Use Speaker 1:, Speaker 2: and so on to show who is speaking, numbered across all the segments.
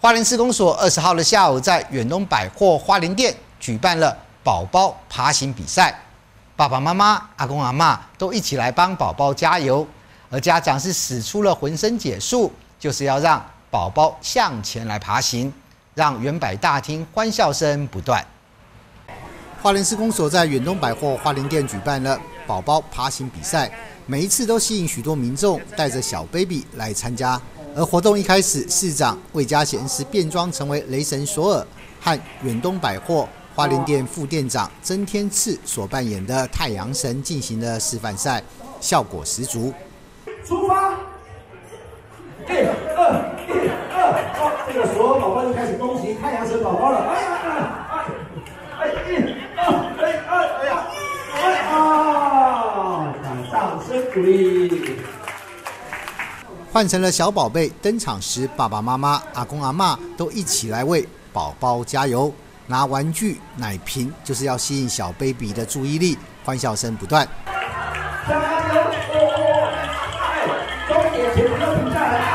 Speaker 1: 花莲市公所20号的下午，在远东百货花莲店举办了宝宝爬行比赛，爸爸妈妈、阿公阿嬷都一起来帮宝宝加油，而家长是使出了浑身解数，就是要让宝宝向前来爬行，让远百大厅欢笑声不断。花莲市公所在远东百货花莲店举办了宝宝爬行比赛，每一次都吸引许多民众带着小 baby 来参加。而活动一开始，市长魏家贤时变装成为雷神索尔，和远东百货花莲店副店长曾天赐所扮演的太阳神进行了示范赛，效果十足。
Speaker 2: 出发！1、2、1、2，好，这个所有宝宝就开始恭喜太阳神宝宝了。掌声鼓励。
Speaker 1: 换成了小宝贝登场时，爸爸妈妈、阿公阿嬷都一起来为宝宝加油，拿玩具、奶瓶，就是要吸引小 baby 的注意力，欢笑声不断。
Speaker 2: 加油！终点前不要停下来！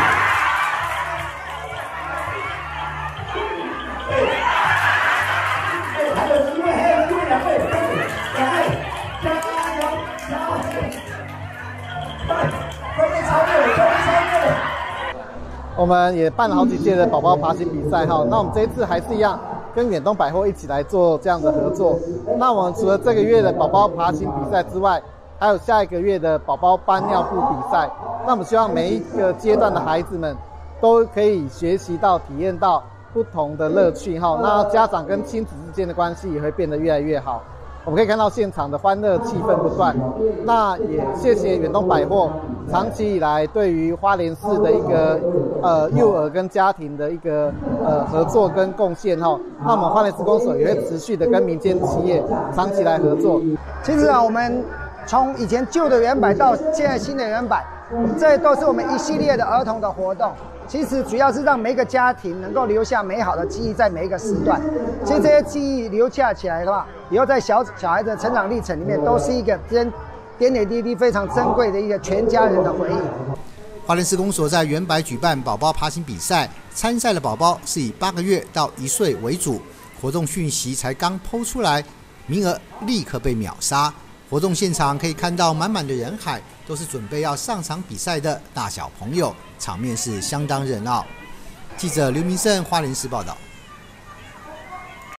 Speaker 2: 还有机会，2位，加油！
Speaker 3: 我们也办了好几届的宝宝爬行比赛哈，那我们这一次还是一样，跟远东百货一起来做这样的合作。那我们除了这个月的宝宝爬行比赛之外，还有下一个月的宝宝搬尿布比赛。那我们希望每一个阶段的孩子们都可以学习到、体验到不同的乐趣哈。那家长跟亲子之间的关系也会变得越来越好。我们可以看到现场的欢乐气氛不断，那也谢谢远东百货长期以来对于花莲市的一个幼儿跟家庭的一个合作跟贡献哈。那我们花莲市公所也会持续的跟民间企业长期来合作。
Speaker 4: 其实啊，我们从以前旧的远百到现在新的远百，这都是我们一系列的儿童的活动。其实主要是让每一个家庭能够留下美好的记忆，在每一个时段。其实这些记忆留下起来的话，以后在小孩子的成长历程里面，都是一个点点滴滴非常珍贵的一个全家人的回忆。
Speaker 1: 花莲市公所在远百举办宝宝爬行比赛，参赛的宝宝是以8个月到1岁为主。活动讯息才刚抛出来，名额立刻被秒杀。活动现场可以看到满满的人海，都是准备要上场比赛的大小朋友，场面是相当热闹。记者刘明胜花莲市报道。